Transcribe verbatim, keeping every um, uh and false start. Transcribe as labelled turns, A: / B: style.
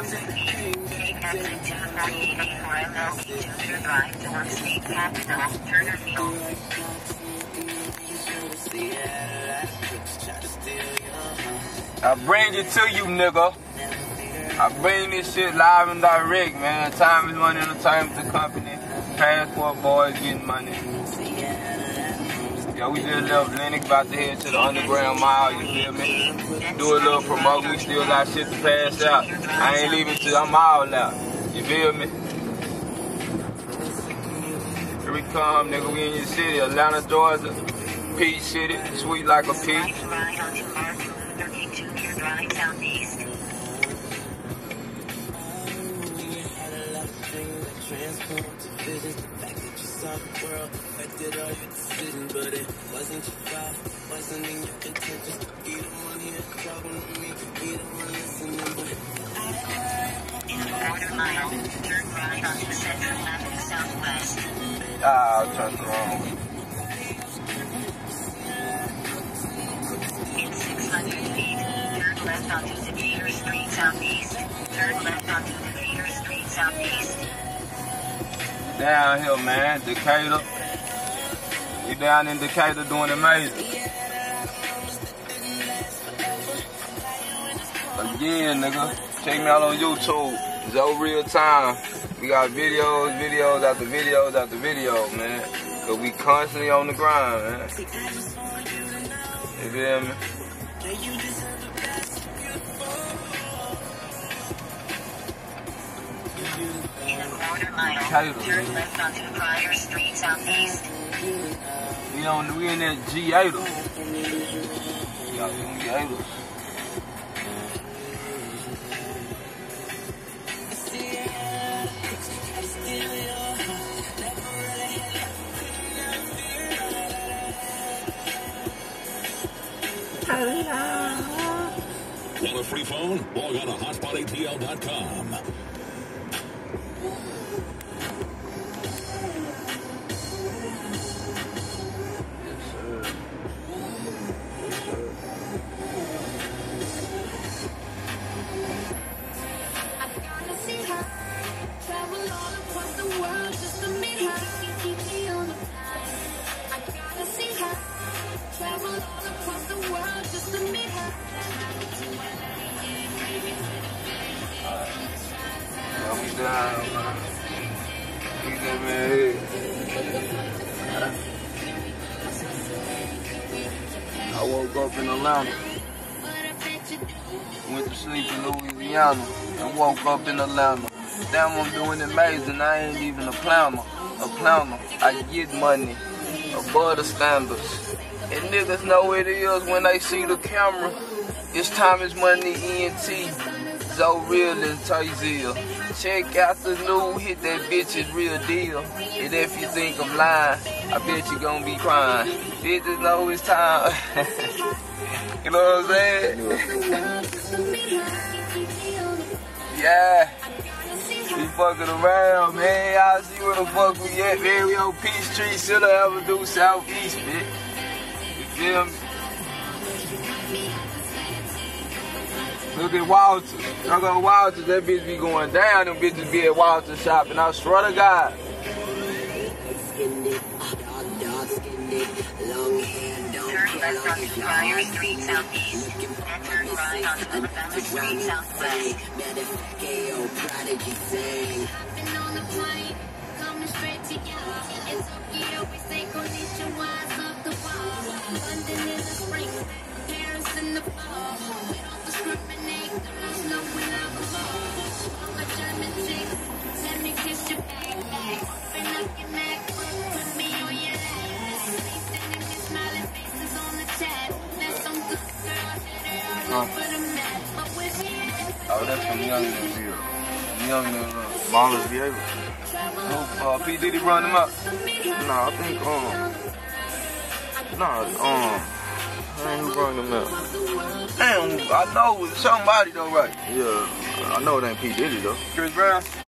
A: thousand feet. Take exit two forty-eight for M L B two-meter drive towards State Capitol, Turner Field.
B: I bring it to you, nigga. I bring this shit live and direct, man. Time is money, entertainment, the company. Passport boys getting money. Yeah, we just left Lennox, about to head to the Underground Mile, you feel me? Do a little promoting, we still got shit to pass out. I ain't leaving till I'm all out, you feel me? Here we come, nigga, we in your city, Atlanta, Georgia. Peach City, sweet like a peach. Ah, I'll turn around.
A: In six hundred feet, turn left onto Decatur Street Southeast. Turn left onto Decatur Street Southeast.
B: Down here, man, Decatur. We down in Decatur doing amazing. Again, nigga, check me out on YouTube. Zoe Real Time. We got videos, videos after videos after videos, man. Cause we constantly on the grind, man. You feel me?
A: In a quarter mile, turn left onto Pryor Street Southeast.
B: We on, we in that G eight. Y'all in G eight.
C: Want a free phone? Log on to hotspot A T L dot com.
B: I woke up in Atlanta, went to sleep in Louisiana, and woke up in Atlanta. Damn, I'm doing amazing, I ain't even a planner, a planner. I get money above the standards. And niggas know what it is when they see the camera. It's time is money, E N T, Zoe Real and Tazil. Check out the new hit, that bitch is real deal. And if you think I'm lying, I bet you gon' be crying. Bitches know it's time. You know what I'm saying? Yeah. We fucking around, man. Y'all see where the fuck we at, man. We on Peachtree, Center Avenue, Southeast, man. You feel me? Look at Walter. I go to Walter, that bitch be going down. Them bitches be at Walter shopping. I swear to God.
A: Turn left onto Pryor Street Southeast. And turn right onto Alabama Street Southwest.
B: Huh? Oh, that's from Young Niggas here. Young Niggas, Ballers be able. Who, uh, P. Diddy run them up? Nah, I think, um, nah, um, I ain't who brought them up. Damn, I know it's somebody though, right? Yeah, I know it ain't P. Diddy though. Chris Brown?